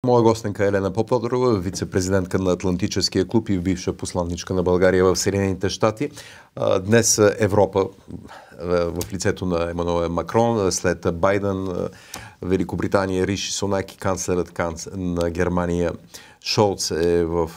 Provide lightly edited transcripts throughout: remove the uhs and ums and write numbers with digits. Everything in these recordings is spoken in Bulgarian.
Моя гостенка е Елена Попадрова, вице-президентка на Атлантическия клуб и бивша посланничка на България в Съединените щати. Днес Европа в лицето на Емануел Макрон, след Байден, Великобритания, Риши Сунак и канцлерът на Германия Шолц е в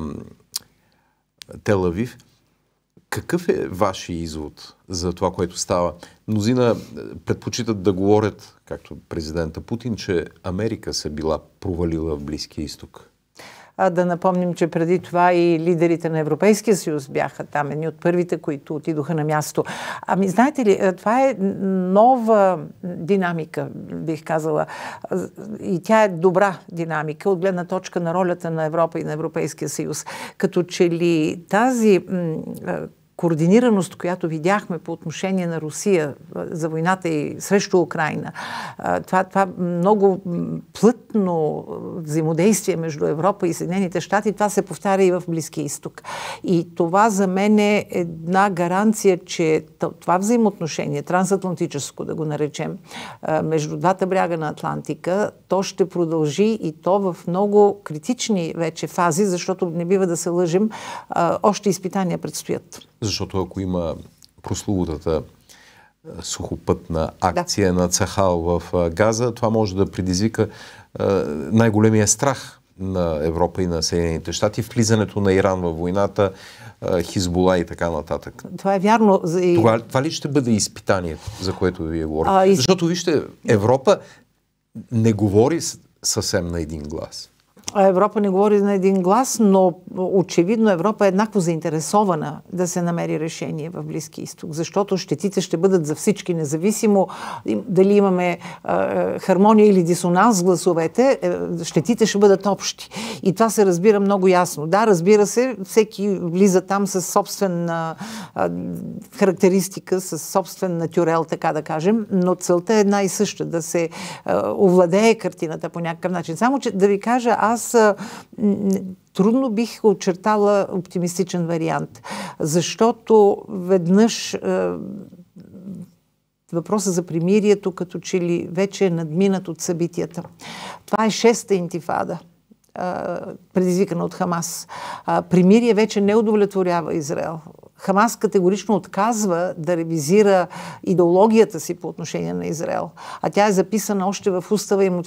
Тел Авив. Какъв е вашия извод за това, което става? Мнозина предпочитат да говорят, както президента Путин, че Америка се била провалила в Близкия изток. Да напомним, че преди това и лидерите на Европейския съюз бяха там, едни от първите, които отидоха на място. Ами, знаете ли, това е нова динамика, бих казала. И тя е добра динамика от гледна точка на ролята на Европа и на Европейския съюз. Като че ли тази координираност, която видяхме по отношение на Русия за войната и срещу Украйна, това много плътно взаимодействие между Европа и Съединените щати, това се повтаря и в Близкия изток. И това за мен е една гаранция, че това взаимоотношение, трансатлантическо да го наречем, между двата бряга на Атлантика, то ще продължи и то в много критични вече фази, защото не бива да се лъжим, още изпитания предстоят. Защото ако има прословутата сухопътна акция на Цахал в Газа, това може да предизвика най-големия страх на Европа и на Съединените щати, влизането на Иран във войната, Хизбула и така нататък. Това е вярно. Това ли ще бъде изпитанието, за което вие говорите? Защото, вижте, Европа не говори съвсем на един глас. Европа не говори на един глас, но очевидно Европа е еднакво заинтересована да се намери решение в Близкия изток, защото щетите ще бъдат за всички, независимо дали имаме хармония или дисонанс с гласовете, щетите ще бъдат общи. И това се разбира много ясно. Да, разбира се, всеки влиза там със собствена характеристика, със собствен натюрел, така да кажем, но целта е една и съща, да се овладее картината по някакъв начин. Само, че да ви кажа, аз трудно бих очертала оптимистичен вариант, защото веднъж въпросът за примирието като че ли вече е надминат от събитията. Това е 6-та интифада, предизвикана от Хамас. Примирие вече не удовлетворява Израел. Хамас категорично отказва да ревизира идеологията си по отношение на Израел. А тя е записана още в устава им от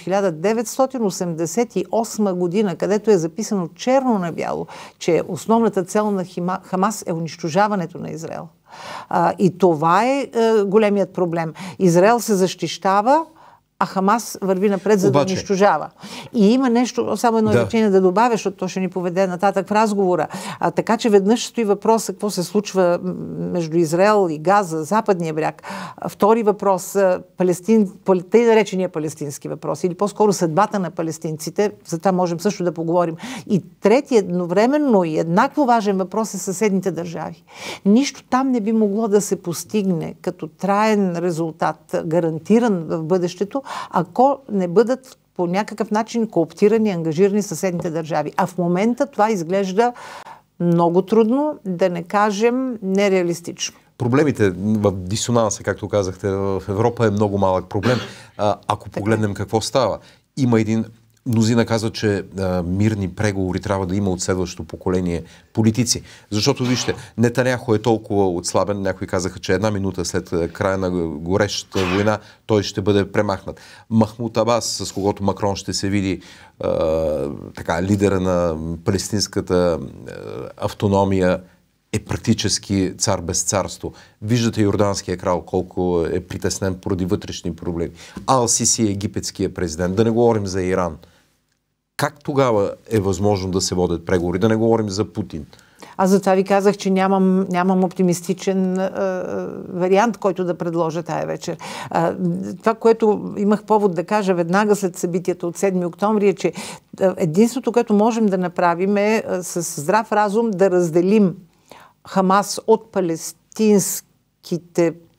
1988 година, където е записано черно на бяло, че основната цел на Хамас е унищожаването на Израел. И това е големият проблем. Израел се защищава, а Хамас върви напред, за да унищожава. И има нещо, само едно изречение да добавя, защото то ще ни поведе нататък в разговора. Така че веднъж стои въпроса какво се случва между Израел и Газа, Западния бряг. Втори въпрос, тъй наречения палестински въпрос, или по-скоро съдбата на палестинците, за това можем също да поговорим. И трети едновременно и еднакво важен въпрос е съседните държави. Нищо там не би могло да се постигне като траен резултат, гарантиран в бъдещето, ако не бъдат по някакъв начин кооптирани и ангажирани съседните държави. А в момента това изглежда много трудно, да не кажем нереалистично. Проблемите в дисонанса, както казахте, в Европа е много малък проблем. Ако погледнем какво става, има един... Мнозина казват, че мирни преговори трябва да има от следващото поколение политици. Защото, вижте, Нетаняху е толкова отслабен. Някои казаха, че една минута след края на горещата война той ще бъде премахнат. Махмуд Абас, с когото Макрон ще се види лидера на палестинската автономия, е практически цар без царство. Виждате Йорданския крал колко е притеснен поради вътрешни проблеми. Ал-Сиси е египетския президент. Да не говорим за Иран. Как тогава е възможно да се водят преговори? Да не говорим за Путин. Аз за това ви казах, че нямам оптимистичен вариант, който да предложа тая вечер. Това, което имах повод да кажа веднага след събитията от 7 октомври е, че единството, което можем да направим е с здрав разум да разделим Хамас от палестинските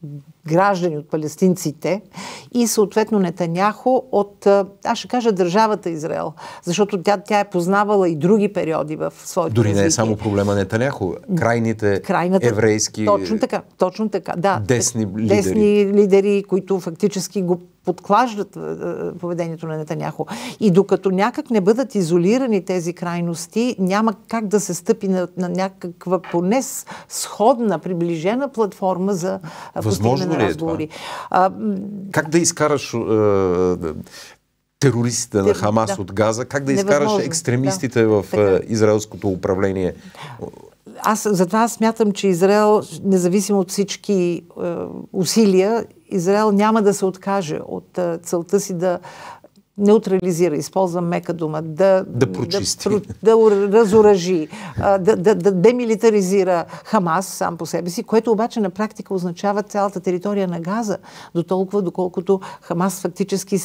граждани, от палестинците и съответно Нетаняху от, аз ще кажа, държавата Израел. Защото тя е познавала и други периоди в своето Дори развитие. не е само проблема Нетаняху. Крайната еврейски... Точно така, да. Десни лидери, които фактически го подклаждат поведението на Нетаняху. И докато някак не бъдат изолирани тези крайности, няма как да се стъпи на някаква поне сходна, приближена платформа за постигане на разговори. Как да изкараш терористите на Хамас от Газа? Как да изкараш екстремистите в израелското управление? Затова аз смятам, че Израел, независимо от всички усилия, Израел няма да се откаже от целта си да неутрализира, използвам мека дума, да прочисти, да разоръжи, да демилитаризира Хамас сам по себе си, което обаче на практика означава цялата територия на Газа, до толкова, доколкото Хамас фактически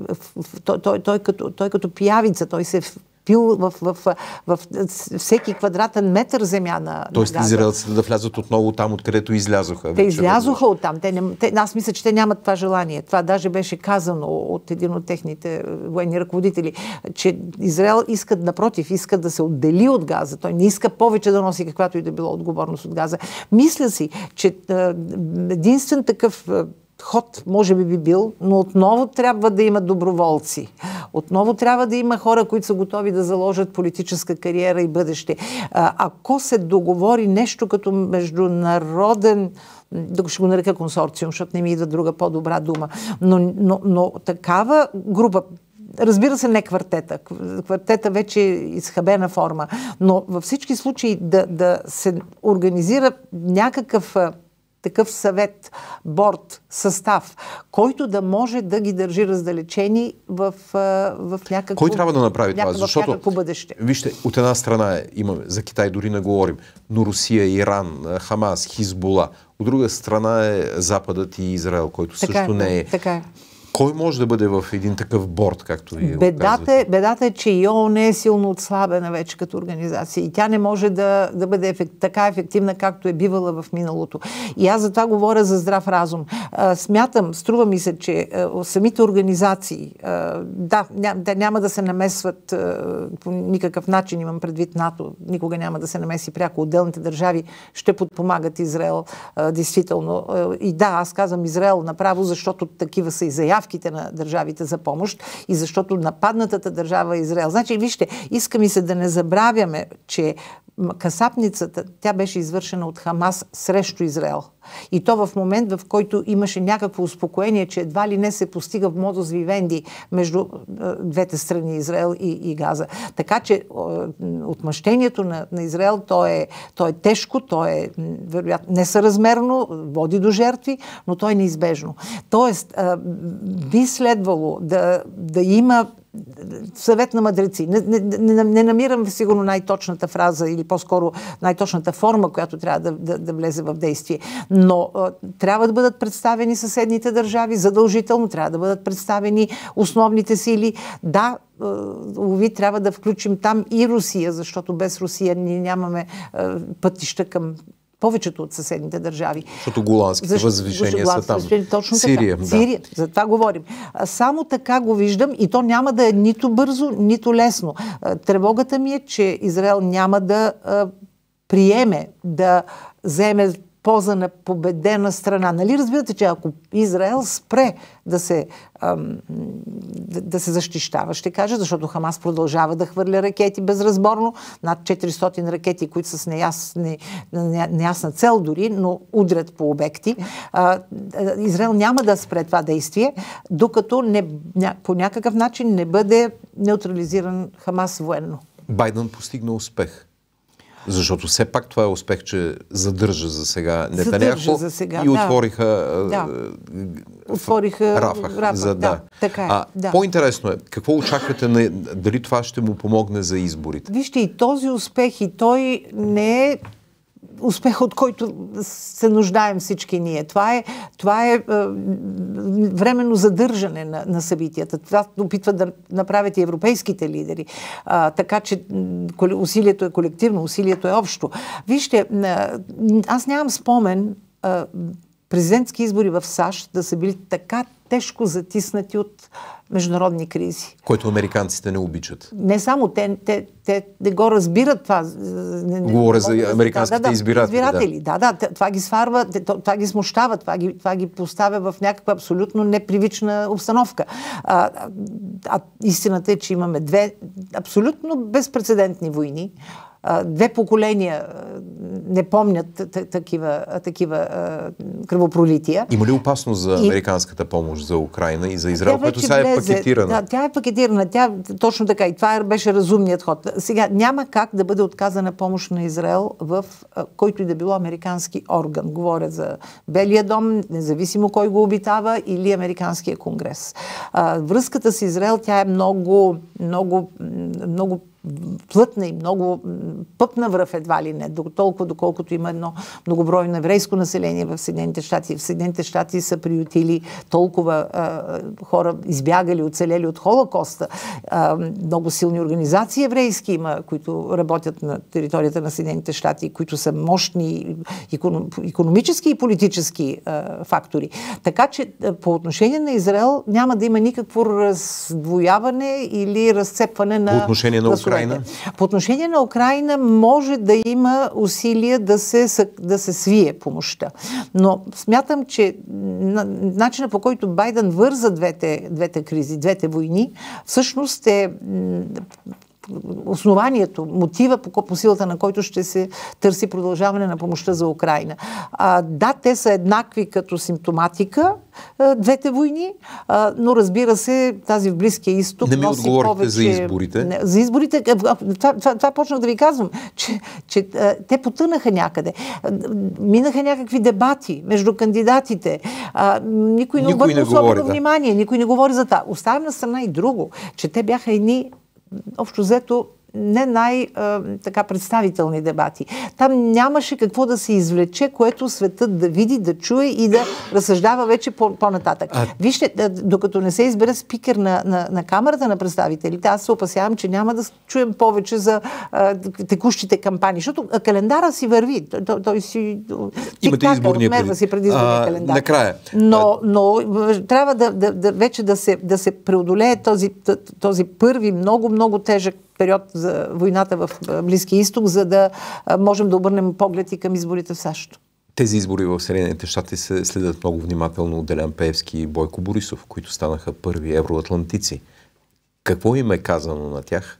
той като пиявица, той се пил в всеки квадратен метър земя на Тоест Газа. израелците да влязат отново там, откъдето излязоха. Те излязоха оттам. Аз мисля, че те нямат това желание. Това даже беше казано от един от техните военни ръководители, че Израел искат да се отдели от Газа. Той не иска повече да носи каквато и да било отговорност от Газа. Мисля си, че единствен такъв ход може би бил, но отново трябва да има доброволци. Отново трябва да има хора, които са готови да заложат политическа кариера и бъдеще. Ако се договори нещо като международен, ще го нарека консорциум, защото не ми идва друга по-добра дума, но такава група, разбира се, не квартета. Квартета вече е изхабена форма, но във всички случаи да се организира някакъв такъв съвет, борд, състав, който да може да ги държи раздалечени в някакво... Кой трябва да направи това? Защото, някакво бъдеще. Вижте, от една страна имаме, за Китай дори не говорим, но Русия, Иран, Хамас, Хизбула. От друга страна е Западът и Израел, който също не е. Така е. Кой може да бъде в един такъв борд, както вие го казвате? Бедата е, че ООН е силно отслабена вече като организация и тя не може да бъде така ефективна, както е бивала в миналото. И аз за това говоря за здрав разум. Струва ми се, че самите организации, те няма да се намесват по никакъв начин, имам предвид НАТО, никога няма да се намеси пряко. Отделните държави ще подпомагат Израел, действително. И аз казвам Израел направо, защото такива са и заявки на държавите за помощ и защото нападнатата държава е Израел. Значи, вижте, иска ми се да не забравяме, че касапницата, тя беше извършена от Хамас срещу Израел. И то в момент, в който имаше някакво успокоение, че едва ли не се постига в модус вивенди между двете страни, Израел и Газа. Така че отмъщението на Израел, то е тежко, то е вероятно несъразмерно, води до жертви, но то е неизбежно. Тоест, би следвало да има съвет на мъдреци. Не намирам сигурно най-точната фраза или по-скоро най-точната форма, която трябва да влезе в действие. Но трябва да бъдат представени съседните държави, задължително трябва да бъдат представени основните сили. Да, трябва да включим там и Русия, защото без Русия ние нямаме пътища към повечето от съседните държави. Защото голандските възвишения са там. Точно Сирия. Така. Сирия. За това говорим. Само така го виждам и то няма да е нито бързо, нито лесно. Тревогата ми е, че Израел няма да приеме да вземе поза на победена страна. Нали разбирате, че ако Израел спре да се защищава, ще кажа, защото Хамас продължава да хвърля ракети безразборно, над 400 ракети, които са с неясна цел дори, но удрят по обекти. Израел няма да спре това действие, докато по някакъв начин не бъде неутрализиран Хамас военно. Байден постигна успех. Защото все пак това е успех, че задържа за сега Нетаняху и отвориха Рафах. Така е. По-интересно е, какво очаквате, дали това ще му помогне за изборите? Вижте, и този успех, и той не е успех, от който се нуждаем всички ние. Това е временно задържане на събитията. Това опитват да направят и европейските лидери. Така че усилието е колективно, усилието е общо. Вижте, аз нямам спомен президентски избори в САЩ да са били така тежко затиснати от международни кризи. Което американците не обичат. Не само те не го разбират това. Говоря за американските избиратели. Да, това ги сварва, това ги смущава, това ги поставя в някаква абсолютно непривична обстановка. Истината е, че имаме две абсолютно безпрецедентни войни. Две поколения не помнят такива кръвопролития. Има ли опасност за американската помощ за Украйна и за Израел, която сега е пакетирана? Да, тя е пакетирана. Точно така. И това беше разумният ход. Сега няма как да бъде отказана помощ на Израел в който и да било американски орган. Говоря за Белия дом, независимо кой го обитава, или Американския конгрес. Връзката с Израел, тя е много плътна и много пъпна връв едва ли не, толкова доколкото има едно многобройно еврейско население в Съединените щати. В Съединените щати са приютили толкова хора, избягали, оцелели от Холокоста. Много силни организации еврейски има, които работят на територията на Съединените щати, които са мощни икономически и политически фактори. Така че по отношение на Израел няма да има никакво раздвояване или разцепване на... По отношение на Украйна? По отношение на Украйна може да има усилия да се свие помощта. Но смятам, че начина, по който Байден върза двете кризи, двете войни, всъщност е основанието, мотива, по силата на който ще се търси продължаване на помощта за Украйна. Да, те са еднакви като симптоматика, двете войни, но разбира се, тази в Близкия изток не ми отговорите за изборите. За изборите, това почнах да ви казвам, че те потънаха някъде. Минаха някакви дебати между кандидатите. Никой не обърна особено внимание, никой не говори за това. Оставям на страна и друго, че те бяха едни общо взето не най-така представителни дебати. Там нямаше какво да се извлече, което светът да види, да чуе и да разсъждава вече по-нататък. Вижте, докато не се избере спикер на Камарата на представителите, аз се опасявам, че няма да чуем повече за текущите кампании, защото календара си върви. Той си... Имате изборния предизборния календар. Накрая. Но трябва вече да се преодолее този първи много тежък период за войната в Близкия изток, за да можем да обърнем поглед и към изборите в САЩ. Тези избори в Съединените щати се следят много внимателно от Делян Пеевски и Бойко Борисов, които станаха първи евроатлантици. Какво им е казано на тях?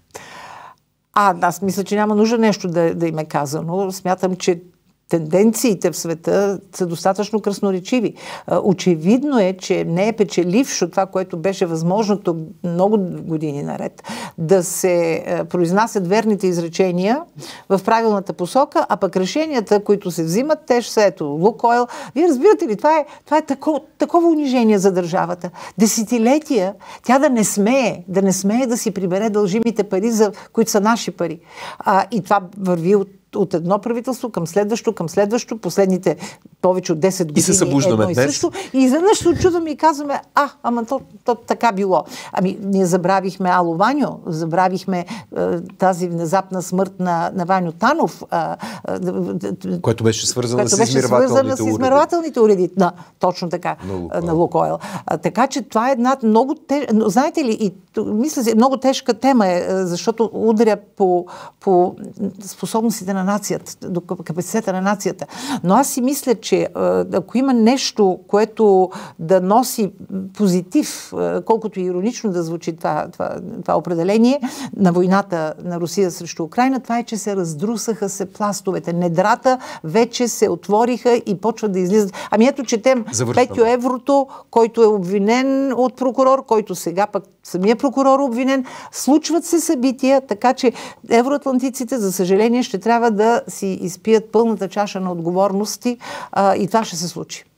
Аз мисля, че няма нужда нещо да им е казано. Смятам, че тенденциите в света са достатъчно красноречиви. Очевидно е, че не е печелившо това, което беше възможното много години наред, да се произнасят верните изречения в правилната посока, а пък решенията, които се взимат, те ще са ето Лукойл. Вие разбирате ли, това е такова унижение за държавата. Десетилетия тя да не смее да си прибере дължимите пари, които са наши пари. И това върви от едно правителство към следващо, последните повече от 10 години. И се събуждаме днес. И изведнъж се очудваме и казваме, ама то така било. Ние забравихме Ало Ваньо, забравихме тази внезапна смърт на Ваньо Танов. Което беше свързано с измервателните уреди. Точно така, на Лукойл. Така че това е една много тежка... Знаете ли, мисля си, много тежка тема е, защото удря по способностите на нацията, до капацитета на нацията. Но аз си мисля, че ако има нещо, което да носи позитив, колкото и иронично да звучи това определение на войната на Русия срещу Украйна, това е, че се раздрусаха пластовете. Недрата вече се отвориха и почват да излизат. Ето, четем Петьо Еврото, който е обвинен от прокурор, който сега пък самия прокурор е обвинен. Случват се събития, така че евроатлантиците, за съжаление, ще трябва да си изпият пълната чаша на отговорности и това ще се случи.